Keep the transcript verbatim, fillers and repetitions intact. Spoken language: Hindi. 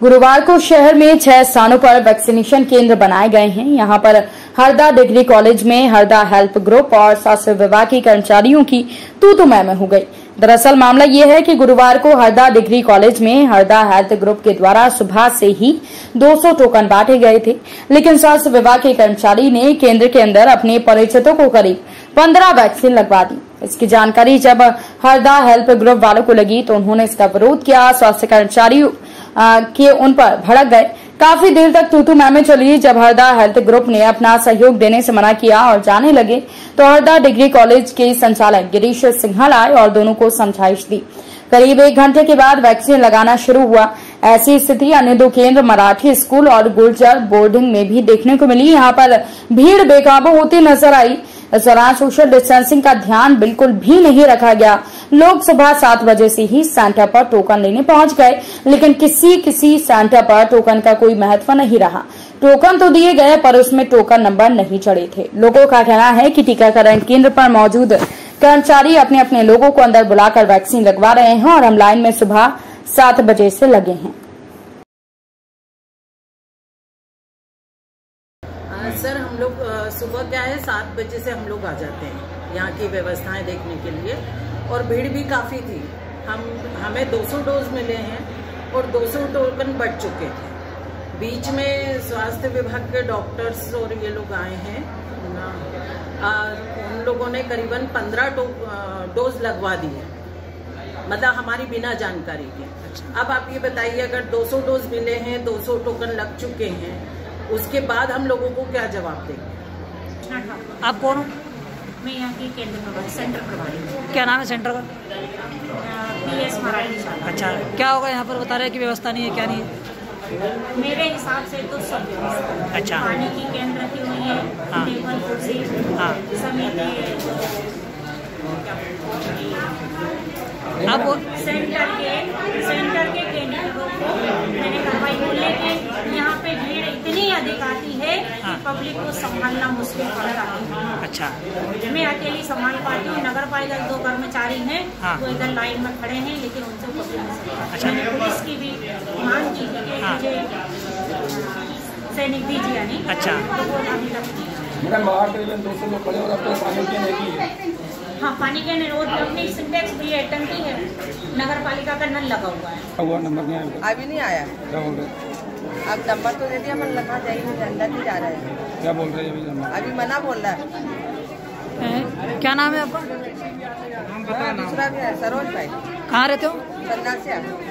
गुरुवार को शहर में छह स्थानों पर वैक्सीनेशन केंद्र बनाए गए हैं। यहां पर हरदा डिग्री कॉलेज में हरदा हेल्प ग्रुप और स्वास्थ्य विभाग के कर्मचारियों की तू तू मैं मैं हो गई। दरअसल मामला ये है कि गुरुवार को हरदा डिग्री कॉलेज में हरदा हेल्थ ग्रुप के द्वारा सुबह से ही दो सौ टोकन बांटे गए थे, लेकिन स्वास्थ्य विभाग के कर्मचारी ने केंद्र के अंदर अपने परिचितों को करीब पंद्रह वैक्सीन लगवा दी। इसकी जानकारी जब हरदा हेल्प ग्रुप वालों को लगी तो उन्होंने इसका विरोध किया। स्वास्थ्य कर्मचारी के उन पर भड़क गए। काफी देर तक तू तू मैं मैं चली। जब हरदा हेल्थ ग्रुप ने अपना सहयोग देने से मना किया और जाने लगे तो हरदा डिग्री कॉलेज के संचालक गिरीश सिंघल आए और दोनों को समझाइश दी। करीब एक घंटे के बाद वैक्सीन लगाना शुरू हुआ। ऐसी स्थिति अन्य दो केंद्र मराठी स्कूल और गुर्जर बोर्डिंग में भी देखने को मिली। यहाँ पर भीड़ बेकाबू होती नजर आई। इस दौरान सोशल डिस्टेंसिंग का ध्यान बिल्कुल भी नहीं रखा गया। लोग सुबह सात बजे से ही सेंटर पर टोकन लेने पहुंच गए, लेकिन किसी किसी सेंटर पर टोकन का कोई महत्व नहीं रहा। टोकन तो दिए गए पर उसमें टोकन नंबर नहीं चढ़े थे। लोगों का कहना है कि टीकाकरण केंद्र पर मौजूद कर्मचारी अपने अपने लोगों को अंदर बुलाकर वैक्सीन लगवा रहे हैं और हम लाइन में सुबह सात बजे से लगे हैं। सर, हम लोग सुबह क्या है सात बजे से हम लोग आ जाते हैं यहाँ की व्यवस्थाएं देखने के लिए, और भीड़ भी काफ़ी थी। हम हमें दो सौ डोज मिले हैं और दो सौ टोकन बढ़ चुके थे। बीच में स्वास्थ्य विभाग के डॉक्टर्स और ये लोग आए हैं ना, उन लोगों ने करीबन पंद्रह डोज लगवा दी है, मतलब हमारी बिना जानकारी के। अब आप ये बताइए, अगर दो सौ डोज मिले हैं, दो सौ टोकन लग चुके हैं, उसके बाद हम लोगों को क्या जवाब देंगे? आप कौन हो? मैं यहाँ की केंद्र प्रभारी, सेंटर प्रभारी। क्या नाम है सेंटर का? पीएस मराठी शाला। अच्छा, क्या होगा यहाँ पर? बता रहे हैं कि व्यवस्था नहीं है, क्या नहीं है? मेरे हिसाब से तो सब व्यवस्था। अच्छा, पानी की कैन रखी हुई है, हाँ। टेबल कुर्सी, हाँ। समिति, आप सेंटर के सेंटर के कैंडिडेटों को मैंने करवाई, बोलने के यहाँ पे भीड़ इतनी अधिक आती है हाँ। कि पब्लिक को संभालना मुश्किल पड़ रहा है। अच्छा, मैं अकेली संभाल पाती हूँ। नगर पालिका दो कर्मचारी हैं, हाँ। वो इधर लाइन में खड़े हैं, लेकिन उनसे पब्लिक नहीं सकता। अच्छा। मैंने पुलिस की भी मांग की कि हाँ। मुझे सैनिक दीजिए, यानी अच्छा। तो वो अभी तक मैडम बाहर करीबन दो सौ लोग खड़े और आपको पानी की नहीं है। हाँ, पानी के रोड पे अपनी सिंटेक्स भी है, टंकी है, नगर पालिका का नल लगा हुआ है। हुआ नंबर नहीं आया अभी नहीं आया। क्या बोल रहे? अब नंबर तो दे दिया, मन लगा जाइए, अंदर नहीं जा रहा है। क्या बोल रहे हैं अभी नंबर? अभी मना बोल रहा है। क्या नाम है आपका? दूसरा भी है, सरोज भाई। कहाँ रहते हो? संन्यासी।